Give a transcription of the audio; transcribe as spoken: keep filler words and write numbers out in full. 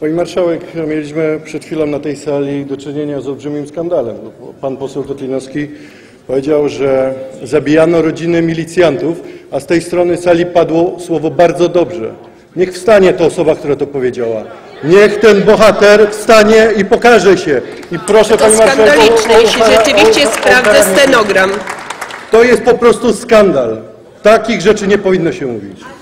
Pani marszałek, mieliśmy przed chwilą na tej sali do czynienia z olbrzymim skandalem. Pan poseł Kotlinowski powiedział, że zabijano rodziny milicjantów, a z tej strony sali padło słowo bardzo dobrze. Niech wstanie ta osoba, która to powiedziała. Niech ten bohater wstanie i pokaże się. I proszę, To pani marszałek, skandaliczne, jeśli rzeczywiście sprawdzę stenogram. To jest po prostu skandal. Takich rzeczy nie powinno się mówić.